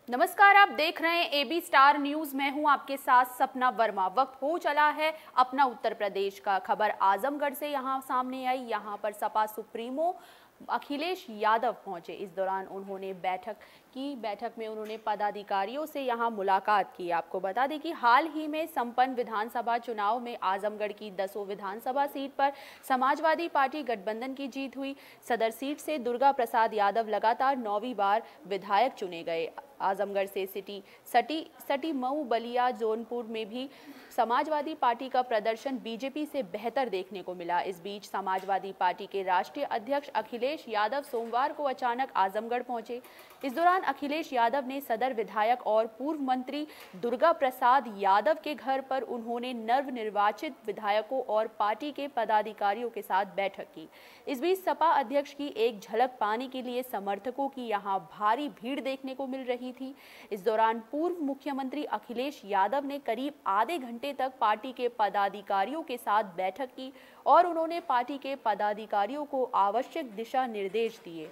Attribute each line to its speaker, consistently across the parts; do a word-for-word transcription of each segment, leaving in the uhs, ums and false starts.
Speaker 1: नमस्कार, आप देख रहे हैं एबी स्टार न्यूज। मैं हूं आपके साथ सपना वर्मा। वक्त हो चला है अपना उत्तर प्रदेश का। खबर आजमगढ़ से यहां सामने आई। यहां पर सपा सुप्रीमो अखिलेश यादव पहुंचे। इस दौरान उन्होंने बैठक की। बैठक में उन्होंने पदाधिकारियों से यहां मुलाकात की। आपको बता दें कि हाल ही में संपन्न विधानसभा चुनाव में आजमगढ़ की दसों विधानसभा सीट पर समाजवादी पार्टी गठबंधन की जीत हुई। सदर सीट से दुर्गा प्रसाद यादव लगातार नौवीं बार विधायक चुने गए। आजमगढ़ से सिटी सटी सटी मऊ बलिया जौनपुर में भी समाजवादी पार्टी का प्रदर्शन बीजेपी से बेहतर देखने को मिला। इस बीच समाजवादी पार्टी के राष्ट्रीय अध्यक्ष अखिलेश यादव सोमवार को अचानक आजमगढ़ पहुंचे। इस दौरान अखिलेश यादव ने सदर विधायक और पूर्व मंत्री दुर्गा प्रसाद यादव के घर पर उन्होंने नवनिर्वाचित विधायकों और पार्टी के पदाधिकारियों के साथ बैठक की। इस बीच सपा अध्यक्ष की एक झलक पाने के लिए समर्थकों की यहां भारी भीड़ देखने को मिल रही थी। इस दौरान पूर्व मुख्यमंत्री अखिलेश यादव ने करीब आधे घंटे तक पार्टी के पदाधिकारियों के साथ बैठक की और उन्होंने पार्टी के पदाधिकारियों को आवश्यक दिशा निर्देश दिए।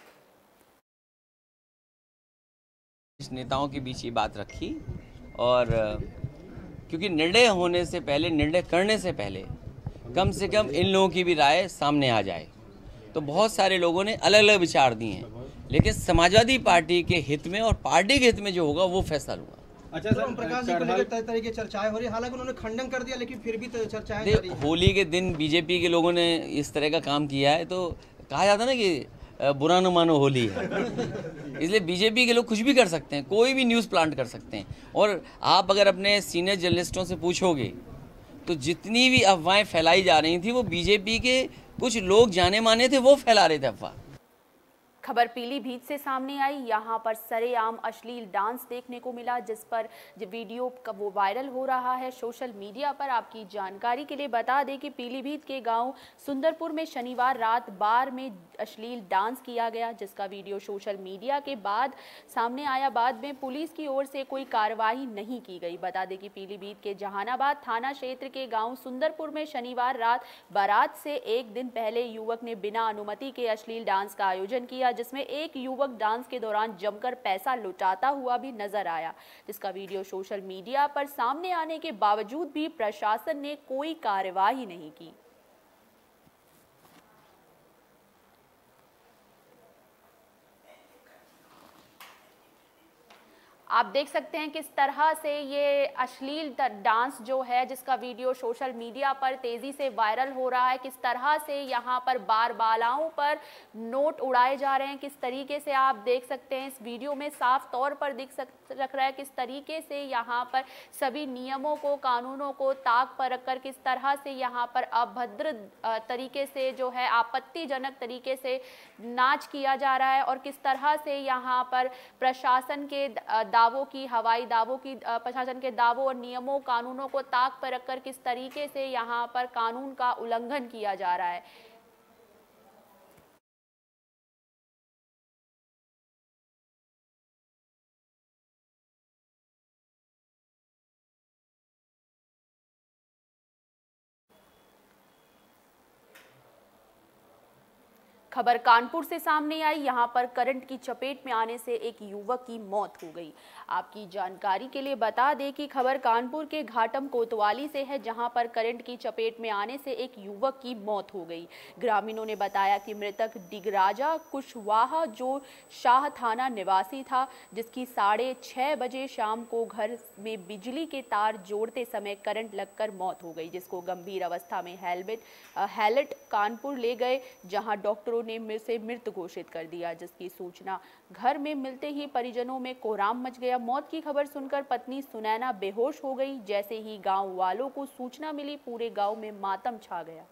Speaker 2: नेताओं के बीच ये बात रखी और क्योंकि निर्णय होने से पहले, निर्णय करने से पहले कम से कम इन लोगों की भी राय सामने आ जाए। तो बहुत सारे लोगों ने अलग अलग विचार दिए हैं, लेकिन समाजवादी पार्टी के हित में और पार्टी के हित में जो होगा वो फैसला होगा।
Speaker 3: अच्छा सर, ओम प्रकाश जी को लेकर तरह तरह की चर्चाएं हो रही है। हालांकि उन्होंने खंडन कर दिया, लेकिन फिर भी चर्चाएं जारी हैं।
Speaker 2: होली के दिन बीजेपी के लोगों ने इस तरह का काम किया है तो कहा जाता है ना कि बुरा न मानो होली है। इसलिए बीजेपी के लोग कुछ भी कर सकते हैं, कोई भी न्यूज़ प्लांट कर सकते हैं। और आप अगर अपने सीनियर जर्नलिस्टों से पूछोगे तो जितनी भी अफवाहें फैलाई जा रही थी वो बीजेपी के कुछ लोग जाने माने थे, वो फैला रहे थे अफवाह।
Speaker 1: खबर पीलीभीत से सामने आई। यहाँ पर सरेआम अश्लील डांस देखने को मिला, जिस पर जो वीडियो वो वायरल हो रहा है सोशल मीडिया पर। आपकी जानकारी के लिए बता दें कि पीलीभीत के गांव सुंदरपुर में शनिवार रात बार में अश्लील डांस किया गया, जिसका वीडियो सोशल मीडिया के बाद सामने आया। बाद में पुलिस की ओर से कोई कार्रवाई नहीं की गई। बता दें कि पीलीभीत के जहानाबाद थाना क्षेत्र के गाँव सुंदरपुर में शनिवार रात बारात से एक दिन पहले युवक ने बिना अनुमति के अश्लील डांस का आयोजन किया, जिसमें एक युवक डांस के दौरान जमकर पैसा लुटाता हुआ भी नजर आया, जिसका वीडियो सोशल मीडिया पर सामने आने के बावजूद भी प्रशासन ने कोई कार्रवाई नहीं की। आप देख सकते हैं किस तरह से ये अश्लील डांस जो है, जिसका वीडियो सोशल मीडिया पर तेजी से वायरल हो रहा है, किस तरह से यहाँ पर बार बालाओं पर नोट उड़ाए जा रहे हैं। किस तरीके से आप देख सकते हैं इस वीडियो में साफ तौर पर दिख सक रख रहा है किस तरीके से यहाँ पर सभी नियमों को, कानूनों को ताक पर रखकर किस तरह से यहाँ पर अभद्र तरीके से जो है आपत्तिजनक तरीके से नाच किया जा रहा है, और किस तरह से यहाँ पर प्रशासन के दावों की, हवाई दावों की, प्रशासन के दावों और नियमों, कानूनों को ताक पर रखकर किस तरीके से यहाँ पर कानून का उल्लंघन किया जा रहा है। खबर कानपुर से सामने आई। यहां पर करंट की चपेट में आने से एक युवक की मौत हो गई। आपकी जानकारी के लिए बता दें कि खबर कानपुर के घाटम कोतवाली से है, जहां पर करंट की चपेट में आने से एक युवक की मौत हो गई। ग्रामीणों ने बताया कि मृतक दिगराजा कुशवाहा जो शाह थाना निवासी था, जिसकी साढ़े छः बजे शाम को घर में बिजली के तार जोड़ते समय करंट लगकर मौत हो गई, जिसको गंभीर अवस्था में हेलमेट हैलट कानपुर ले गए, जहां डॉक्टरों ने से मृत घोषित कर दिया, जिसकी सूचना घर में मिलते ही परिजनों में कोहराम मच गया। मौत की खबर सुनकर पत्नी सुनैना बेहोश हो गई। जैसे ही गांव वालों को सूचना मिली, पूरे गांव में मातम छा गया।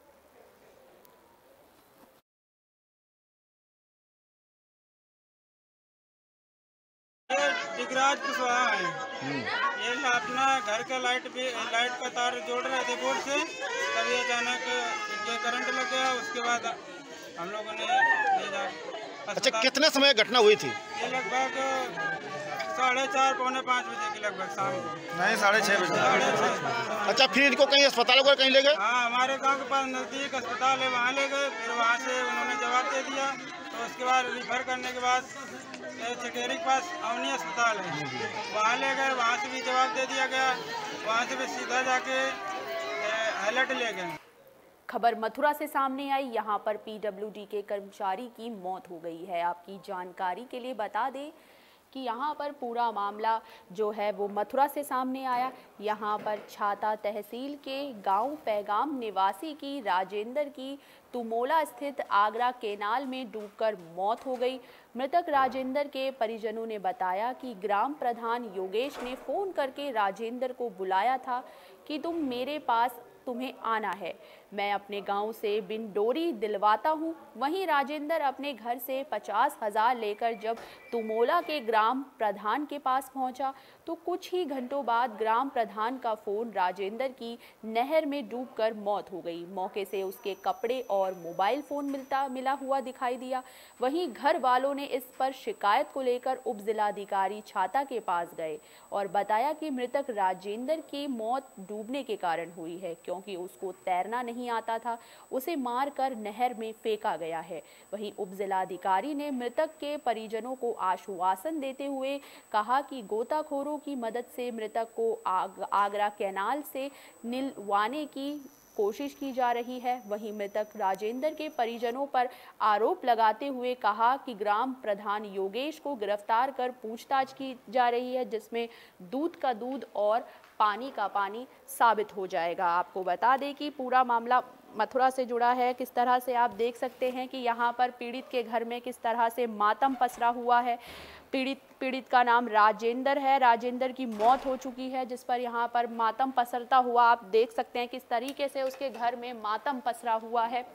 Speaker 4: दिगराज कुशवाहा है। ये अपना घर का लाइट भी लाइट का तार जोड़ रहे थे बोर्ड से, तभी अचानक करंट लग गया। उसके बाद हम लोगों ने ले जा।
Speaker 5: अच्छा, कितने समय घटना हुई थी?
Speaker 4: ये लगभग साढ़े चार पौने पाँच बजे के लगभग शाम को।
Speaker 5: नहीं, साढ़े छः बजे।
Speaker 4: साढ़े छः।
Speaker 5: अच्छा, फिर इनको कहीं अस्पताल वगैरह कहीं ले गए?
Speaker 4: हाँ, हमारे गांव के पास नज़दीक अस्पताल है, वहाँ ले गए। फिर वहाँ से उन्होंने जवाब दे दिया, तो उसके बाद रिफर करने के बाद चकेरी के पास अवनी अस्पताल है, वहाँ ले गए। वहाँ से भी जवाब दे दिया गया, वहाँ से भी सीधा जाके हाईलाइट ले गए।
Speaker 1: खबर मथुरा से सामने आई। यहाँ पर पीडब्ल्यूडी के कर्मचारी की मौत हो गई है। आपकी जानकारी के लिए बता दें कि यहाँ पर पूरा मामला जो है वो मथुरा से सामने आया। यहाँ पर छाता तहसील के गांव पैगाम निवासी की राजेंद्र की तुमोला स्थित आगरा केनाल में डूबकर मौत हो गई। मृतक राजेंद्र के परिजनों ने बताया कि ग्राम प्रधान योगेश ने फ़ोन करके राजेंद्र को बुलाया था कि तुम मेरे पास तुम्हें आना है, मैं अपने गांव से बिन डोरी दिलवाता हूं। वहीं राजेंद्र अपने घर से पचास हजार लेकर जब तुमोला के ग्राम प्रधान के पास पहुंचा तो कुछ ही घंटों बाद ग्राम प्रधान का फोन राजेंद्र की नहर में डूबकर मौत हो गई। मौके से उसके कपड़े और मोबाइल फोन मिलता मिला हुआ दिखाई दिया। वहीं घर वालों ने इस पर शिकायत को लेकर उप जिलाधिकारी छाता के पास गए और बताया कि मृतक राजेंद्र की मौत डूबने के कारण हुई है, क्योंकि उसको तैरना नहीं आता था, उसे मारकर नहर में फेंका गया है। वहीं उप जिलाधिकारी ने मृतक के परिजनों को आश्वासन देते हुए कहा कि गोताखोरों की मदद से मृतक को आग, आगरा कैनाल से निलवाने की कोशिश की जा रही है। वहीं मृतक राजेंद्र के परिजनों पर आरोप लगाते हुए कहा कि ग्राम प्रधान योगेश को गिरफ्तार कर पूछताछ की जा रही है, जिसमें दूध का दूध और पानी का पानी साबित हो जाएगा। आपको बता दें कि पूरा मामला मथुरा से जुड़ा है। किस तरह से आप देख सकते हैं कि यहाँ पर पीड़ित के घर में किस तरह से मातम पसरा हुआ है। पीड़ित पीड़ित का नाम राजेंद्र है। राजेंद्र की मौत हो चुकी है, जिस पर यहाँ पर मातम पसरता हुआ आप देख सकते हैं किस तरीके से उसके घर में मातम पसरा हुआ है।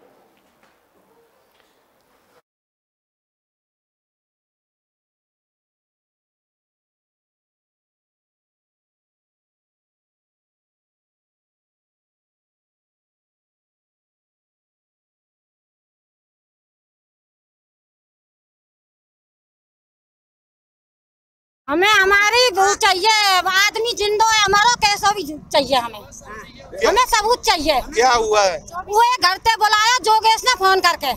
Speaker 6: हमें हमारी वो चाहिए, आदमी जिंदो है हमारा, कैसा भी चाहिए हमें। हमें सबूत चाहिए।
Speaker 5: क्या हुआ है?
Speaker 6: वो घर से बुलाया जोगेश ने फोन करके,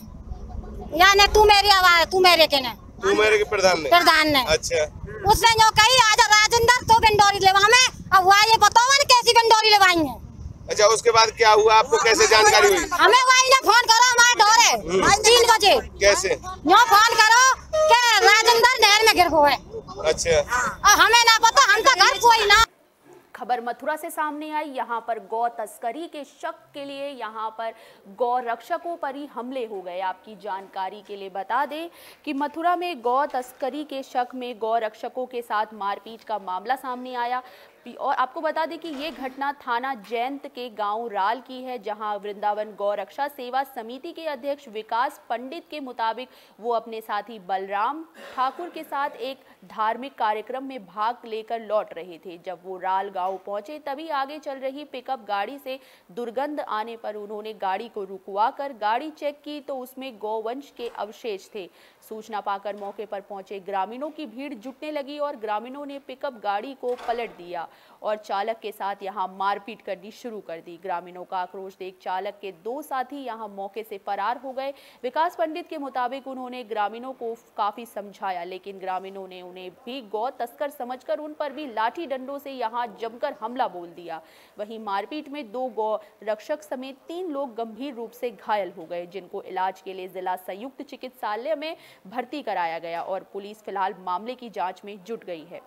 Speaker 6: यानी तू मेरी आवाज, तू मेरे के ने,
Speaker 5: तू मेरे के प्रधान ने
Speaker 6: प्रधान ने
Speaker 5: अच्छा,
Speaker 6: उसने जो कही आजा राजेंद्र तो बिंडोरी लेवा हमें। अब हुआ ये बताओ ना कैसी बिंडोरी लेवाई है।
Speaker 5: अच्छा, उसके बाद क्या हुआ, आपको कैसे जानकारी हुई?
Speaker 6: हमें वही ने फोन करो, हमारे डोरे तीन बजे
Speaker 5: कैसे
Speaker 6: यो फोन करो के राजेंद्र नहर में गिर गए।
Speaker 5: अच्छा,
Speaker 6: हमें ना पता, हमका घर कोई ना।
Speaker 1: खबर मथुरा से सामने आई। यहाँ पर गौ तस्करी के शक के लिए यहाँ पर गौ रक्षकों पर ही हमले हो गए। आपकी जानकारी के लिए बता दें कि मथुरा में गौ तस्करी के शक में गौ रक्षकों के साथ मारपीट का मामला सामने आया। और आपको बता दें कि ये घटना थाना जयंत के गांव राल की है, जहां वृंदावन गौ रक्षा सेवा समिति के अध्यक्ष विकास पंडित के मुताबिक वो अपने साथी बलराम ठाकुर के साथ एक धार्मिक कार्यक्रम में भाग लेकर लौट रहे थे। जब वो राल गांव पहुंचे तभी आगे चल रही पिकअप गाड़ी से दुर्गंध आने पर उन्होंने गाड़ी को रुकवा कर गाड़ी चेक की तो उसमें गौवंश के अवशेष थे। सूचना पाकर मौके पर पहुंचे ग्रामीणों की भीड़ जुटने लगी और ग्रामीणों ने पिकअप गाड़ी को पलट दिया और चालक के साथ यहां मारपीट करनी शुरू कर दी। ग्रामीणों का आक्रोश देख चालक के दो साथी यहां मौके से फरार हो गए। विकास पंडित के मुताबिक उन्होंने ग्रामीणों को काफी समझाया, लेकिन ग्रामीणों ने उन्हें भी गौ तस्कर समझकर उन पर भी लाठी डंडों से यहां जमकर हमला बोल दिया। वहीं मारपीट में दो गौ रक्षक समेत तीन लोग गंभीर रूप से घायल हो गए, जिनको इलाज के लिए जिला संयुक्त चिकित्सालय में भर्ती कराया गया और पुलिस फिलहाल मामले की जांच में जुट गई है।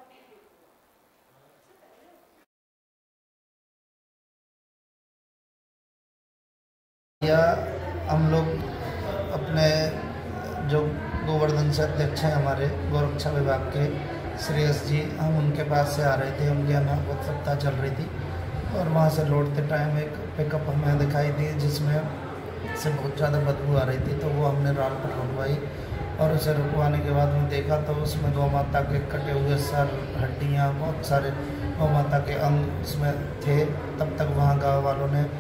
Speaker 7: या हम लोग अपने जो गोवर्धन से अध्यक्ष हैं हमारे गौरक्षा विभाग के श्रेयस जी, हम उनके पास से आ रहे थे। उनकी अनावत सप्ताह चल रही थी और वहाँ से लौटते टाइम एक पिकअप हमें दिखाई दी जिसमें से बहुत ज़्यादा बदबू आ रही थी, तो वो हमने राल पर रुकवाई और उसे रुकवाने के बाद में देखा तो उसमें गौ माता के कटे हुए सर, हड्डियाँ, बहुत सारे गौ माता के अंग उसमें थे। तब तक वहाँ गाँव वालों ने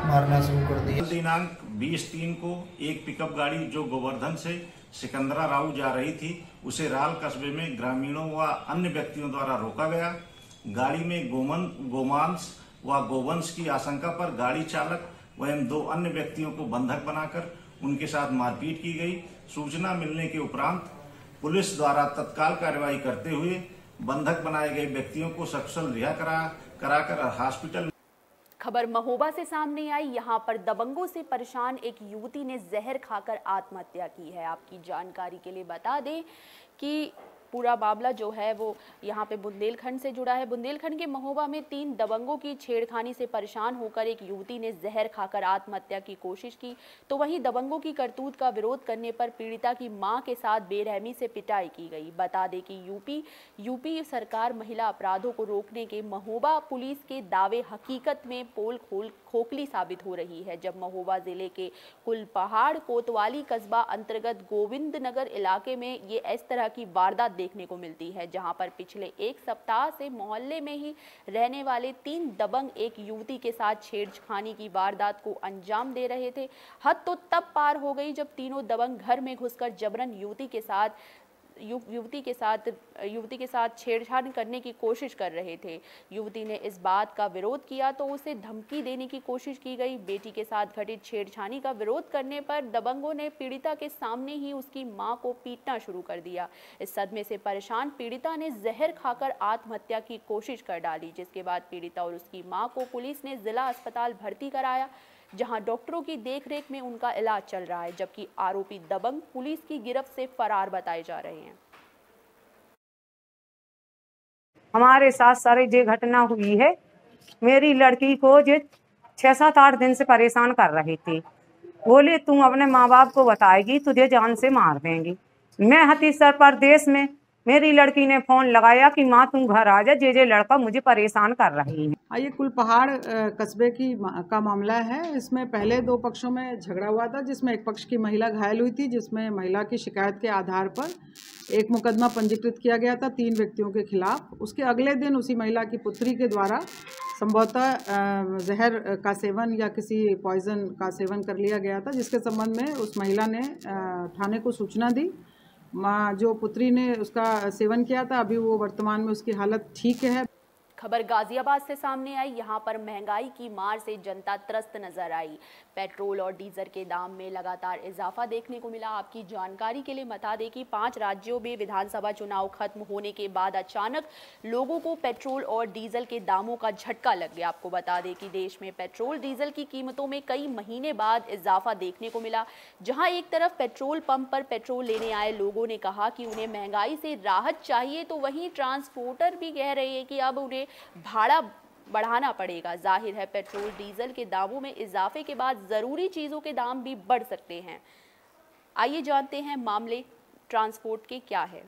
Speaker 7: मारना शुरू कर दिया।
Speaker 8: दिनांक बीस तीन को एक पिकअप गाड़ी जो गोवर्धन से सिकंदरा राऊ जा रही थी, उसे राल कस्बे में ग्रामीणों व अन्य व्यक्तियों द्वारा रोका गया। गाड़ी में गोमन गोमांस व गोवंश की आशंका पर गाड़ी चालक एवं दो अन्य व्यक्तियों को बंधक बनाकर उनके साथ मारपीट की गई। सूचना मिलने के उपरांत पुलिस द्वारा तत्काल कार्रवाई करते हुए बंधक बनाए गए व्यक्तियों को सकुशल रिहा करा कराकर हॉस्पिटल।
Speaker 1: खबर महोबा से सामने आई। यहां पर दबंगों से परेशान एक युवती ने जहर खाकर आत्महत्या की है। आपकी जानकारी के लिए बता दें कि पूरा मामला जो है वो यहाँ पे बुंदेलखंड से जुड़ा है। बुंदेलखंड के महोबा में तीन दबंगों की छेड़खानी से परेशान होकर एक युवती ने जहर खाकर आत्महत्या की कोशिश की, तो वहीं दबंगों की करतूत का विरोध करने पर पीड़िता की मां के साथ बेरहमी से पिटाई की गई। बता दें कि यूपी यूपी सरकार महिला अपराधों को रोकने के महोबा पुलिस के दावे हकीकत में पोल खोल खोखली साबित हो रही है, जब महोबा जिले के कुलपहाड़ कोतवाली कस्बा अंतर्गत गोविंद नगर इलाके में ये इस तरह की वारदात देखने को मिलती है, जहां पर पिछले एक सप्ताह से मोहल्ले में ही रहने वाले तीन दबंग एक युवती के साथ छेड़खानी की वारदात को अंजाम दे रहे थे। हद तो तब पार हो गई जब तीनों दबंग घर में घुसकर जबरन युवती के साथ यु, युवती के साथ युवती के साथ छेड़छाड़ करने की कोशिश कर रहे थे। युवती ने इस बात का विरोध किया तो उसे धमकी देने की कोशिश की गई। बेटी के साथ घटित छेड़छाड़ी का विरोध करने पर दबंगों ने पीड़िता के सामने ही उसकी मां को पीटना शुरू कर दिया। इस सदमे से परेशान पीड़िता ने जहर खाकर आत्महत्या की कोशिश कर डाली, जिसके बाद पीड़िता और उसकी मां को पुलिस ने जिला अस्पताल भर्ती कराया, जहां डॉक्टरों की देखरेख में उनका इलाज चल रहा है, जबकि आरोपी दबंग पुलिस की गिरफ्त से फरार बताए जा रहे हैं।
Speaker 9: हमारे साथ सारी ये घटना हुई है। मेरी लड़की को जो छह सात आठ दिन से परेशान कर रही थी, बोले तुम अपने माँ बाप को बताएगी तुझे जान से मार देंगी। मैं छत्तीसगढ़ प्रदेश में मेरी लड़की ने फोन लगाया कि माँ तुम घर आ जा, जे जे लड़का मुझे परेशान कर रही है।
Speaker 10: ये कुलपहाड़ कस्बे की का मामला है। इसमें पहले दो पक्षों में झगड़ा हुआ था, जिसमें एक पक्ष की महिला घायल हुई थी, जिसमें महिला की शिकायत के आधार पर एक मुकदमा पंजीकृत किया गया था तीन व्यक्तियों के खिलाफ। उसके अगले दिन उसी महिला की पुत्री के द्वारा संभवतः जहर का सेवन या किसी पॉइजन का सेवन कर लिया गया था, जिसके संबंध में उस महिला ने थाने को सूचना दी। माँ जो पुत्री ने उसका सेवन किया था, अभी वो वर्तमान में उसकी हालत ठीक है।
Speaker 1: खबर गाजियाबाद से सामने आई। यहां पर महंगाई की मार से जनता त्रस्त नजर आई। पेट्रोल और डीजल के दाम में लगातार इजाफा देखने को मिला। आपकी जानकारी के लिए बता दें कि पांच राज्यों में विधानसभा चुनाव खत्म होने के बाद अचानक लोगों को पेट्रोल और डीजल के दामों का झटका लग गया। आपको बता दें कि देश में पेट्रोल डीजल की कीमतों में कई महीने बाद इजाफा देखने को मिला। जहां एक तरफ पेट्रोल पंप पर पेट्रोल लेने आए लोगों ने कहा कि उन्हें महंगाई से राहत चाहिए, तो वहीं ट्रांसपोर्टर भी कह रहे हैं कि अब उन्हें भाड़ा बढ़ाना पड़ेगा। जाहिर है पेट्रोल डीजल के दामों में इजाफे के बाद जरूरी चीजों के दाम भी बढ़ सकते हैं। आइए जानते हैं मामले ट्रांसपोर्ट के क्या है।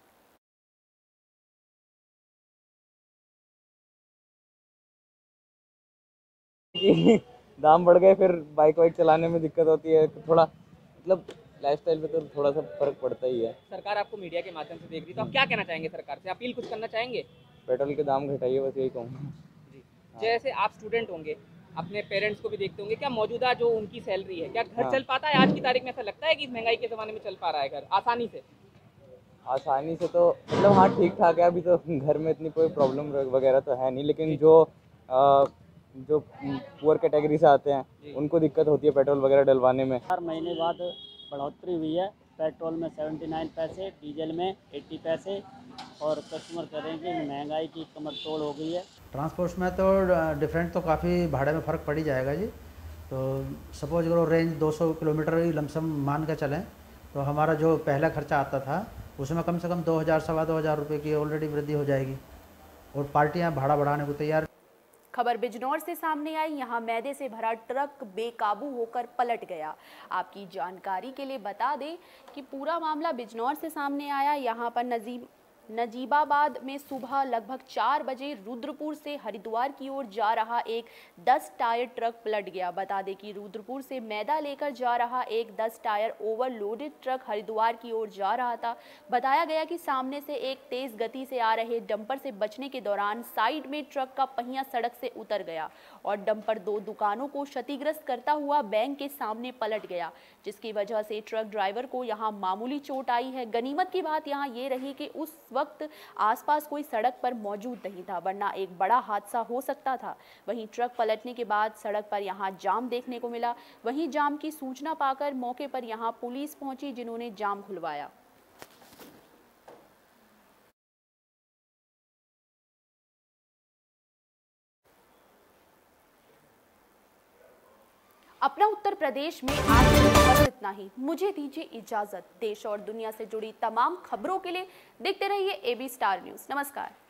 Speaker 11: दाम बढ़ गए, फिर बाइक वाइक चलाने में दिक्कत होती है, तो थोड़ा मतलब लाइफस्टाइल पे तो थोड़ा सा फर्क पड़ता ही है।
Speaker 12: सरकार आपको मीडिया के माध्यम से देख रही है, तो आप क्या कहना चाहेंगे सरकार से? अपील कुछ करना चाहेंगे?
Speaker 11: पेट्रोल के दाम घटाइए, बस यही कहूँगा।
Speaker 12: जी, जैसे आप स्टूडेंट होंगे, अपने पेरेंट्स को भी देखते होंगे, क्या मौजूदा जो उनकी सैलरी है, क्या घर हाँ। चल पाता है आज की तारीख में? ऐसा लगता है कि महंगाई के ज़माने में चल पा रहा है घर आसानी से?
Speaker 11: आसानी से तो मतलब हाँ ठीक ठाक है। अभी तो घर में इतनी कोई प्रॉब्लम वगैरह तो है नहीं, लेकिन जो आ, जो पुअर कैटेगरी से आते हैं उनको दिक्कत होती है पेट्रोल वगैरह डलवाने में।
Speaker 13: चार महीने बाद बढ़ोतरी हुई है। पेट्रोल में उन्यासी पैसे, डीजल में अस्सी पैसे, और कस्टमर कह रहे हैं कि महंगाई की कमर तोड़ हो गई है।
Speaker 14: ट्रांसपोर्ट में तो डिफरेंट तो काफ़ी भाड़े में फ़र्क पड़ ही जाएगा जी। तो सपोज करो रेंज दो सौ किलोमीटर ही लमसम मान के चलें, तो हमारा जो पहला खर्चा आता था उसमें कम से कम दो हज़ार सवा दो हज़ार रुपये की ऑलरेडी वृद्धि हो जाएगी, और पार्टियाँ भाड़ा बढ़ाने को तैयार।
Speaker 1: खबर बिजनौर से सामने आई। यहां मैदे से भरा ट्रक बेकाबू होकर पलट गया। आपकी जानकारी के लिए बता दें कि पूरा मामला बिजनौर से सामने आया। यहां पर नजीम नजीबाबाद में सुबह लगभग चार बजे रुद्रपुर से हरिद्वार की ओर जा रहा एक दस टायर ट्रक पलट गया। बता दें कि रुद्रपुर से मैदा लेकर जा रहा एक दस टायर ओवरलोडेड ट्रक हरिद्वार की ओर जा रहा था। बताया गया कि सामने से एक तेज गति से आ रहे डंपर से बचने के दौरान साइड में ट्रक का पहिया सड़क से उतर गया और डंपर दो दुकानों को क्षतिग्रस्त करता हुआ बैंक के सामने पलट गया, जिसकी वजह से ट्रक ड्राइवर को यहां मामूली चोट आई है। गनीमत की बात यहां ये रही कि उस वक्त आसपास कोई सड़क पर मौजूद नहीं था, वरना एक बड़ा हादसा हो सकता था। वहीं ट्रक पलटने के बाद सड़क पर यहां जाम देखने को मिला। वहीं जाम की सूचना पाकर मौके पर यहां पुलिस पहुंची, जिन्होंने जाम खुलवाया। अपना उत्तर प्रदेश में आज बस इतना ही। मुझे दीजिए इजाजत। देश और दुनिया से जुड़ी तमाम खबरों के लिए देखते रहिए एबी स्टार न्यूज़। नमस्कार।